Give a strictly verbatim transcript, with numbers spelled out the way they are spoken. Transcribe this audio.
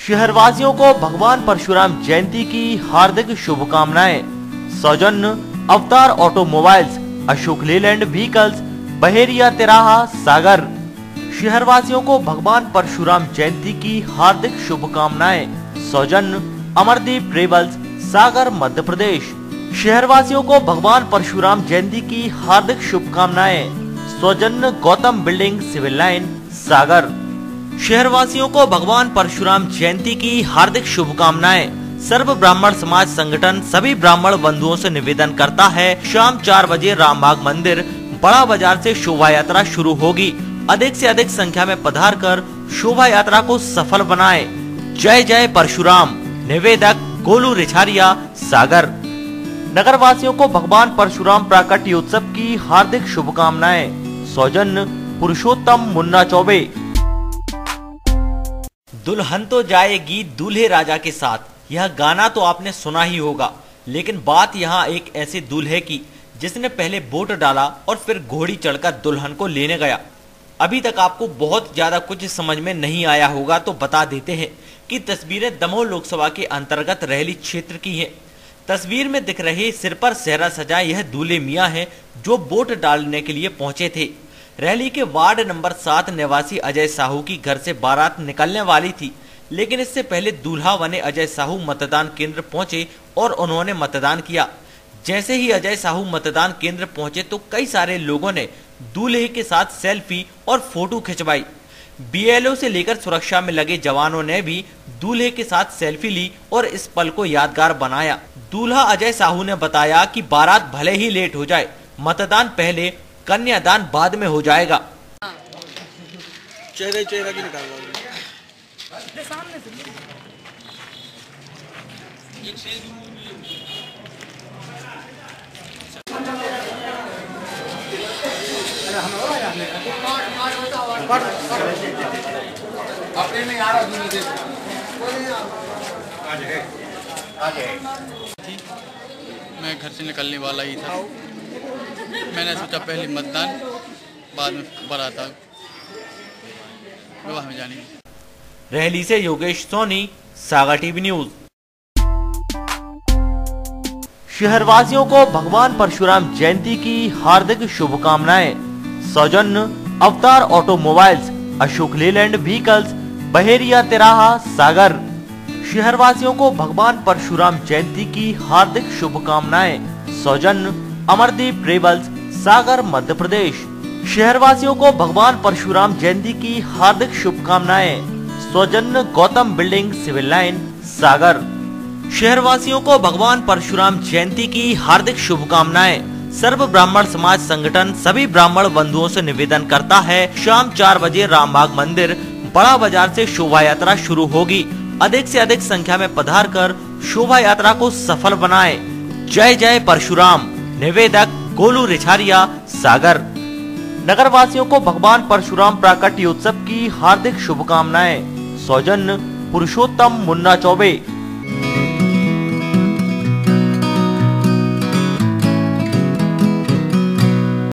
शहरवासियों को भगवान परशुराम जयंती की हार्दिक शुभकामनाएं। सौजन्य Avatar automobiles, Ashok Leyland vehicles, Baheria तिराहा, सागर। शहरवासियों को भगवान परशुराम जयंती की हार्दिक शुभकामनाएं। सौजन्य अमरदीप ट्रेवल्स, सागर, मध्य प्रदेश। शहरवासियों को भगवान परशुराम जयंती की हार्दिक शुभकामनाएं। सौजन्य Gautam building, civil line, Sagar. शहरवासियों को भगवान परशुराम जयंती की हार्दिक शुभकामनाएं। सर्व ब्राह्मण समाज संगठन सभी ब्राह्मण बंधुओं से निवेदन करता है, शाम चार बजे रामबाग मंदिर बड़ा बाजार से शोभा यात्रा शुरू होगी। अधिक से अधिक संख्या में पधार कर शोभा यात्रा को सफल बनाएं। जय जय परशुराम। निवेदक गोलू रिछारिया, सागर। नगर वासियों को भगवान परशुराम प्राकट्योत्सव की हार्दिक शुभकामनाएं। सौजन्य पुरुषोत्तम मुन्ना चौबे। दुल्हन तो जाएगी दूल्हे राजा के साथ, यह गाना तो आपने सुना ही होगा, लेकिन बात यहाँ एक ऐसे दूल्हे की जिसने पहले वोट डाला और फिर घोड़ी चढ़कर दुल्हन को लेने गया। अभी तक आपको बहुत ज्यादा कुछ समझ में नहीं आया होगा, तो बता देते हैं कि तस्वीरें दमोह लोकसभा के अंतर्गत रहली क्षेत्र की हैं। तस्वीर में दिख रहे सिर पर सेहरा सजाए यह दूल्हे मियाँ हैं जो वोट डालने के लिए पहुंचे थे। रैली के वार्ड नंबर सात निवासी अजय साहू की घर से बारात निकलने वाली थी, लेकिन इससे पहले दूल्हा बने अजय साहू मतदान केंद्र पहुंचे और उन्होंने मतदान किया। जैसे ही अजय साहू मतदान केंद्र पहुंचे तो कई सारे लोगों ने दूल्हे के साथ सेल्फी और फोटो खिंचवाई। बीएलओ से लेकर सुरक्षा में लगे जवानों ने भी दूल्हे के साथ सेल्फी ली और इस पल को यादगार बनाया। दूल्हा अजय साहू ने बताया कि बारात भले ही लेट हो जाए, मतदान पहले कन्यादान बाद में हो जाएगा। चेहरे चेहरा की निकाल मैं घर से निकलने वाला ही था, मैंने सोचा पहले मतदान बाद में बारात विवाह में जाने। रैली से योगेश सोनी, सागर टीवी न्यूज। शहरवासियों को भगवान परशुराम जयंती की हार्दिक शुभकामनाएं। सौजन्य Avatar automobiles, Ashok Leyland vehicles, Baheria तिराहा, सागर। शहरवासियों को भगवान परशुराम जयंती की हार्दिक शुभकामनाएं। सौजन्य अमरदीप ट्रेवल्स, सागर, मध्य प्रदेश। शहरवासियों को भगवान परशुराम जयंती की हार्दिक शुभकामनाएं। सौजन्य Gautam building, civil line, Sagar. शहरवासियों को भगवान परशुराम जयंती की हार्दिक शुभकामनाएं। सर्व ब्राह्मण समाज संगठन सभी ब्राह्मण बंधुओं से निवेदन करता है, शाम चार बजे रामबाग मंदिर बड़ा बाजार से शोभा यात्रा शुरू होगी। अधिक से अधिक संख्या में पधार कर शोभा यात्रा को सफल बनाएं। जय जय परशुराम। निवेदक गोलू रिछारिया, सागर। नगर वासियों को भगवान परशुराम प्राकट्योत्सव की हार्दिक शुभकामनाएं। सौजन्य पुरुषोत्तम मुन्ना चौबे।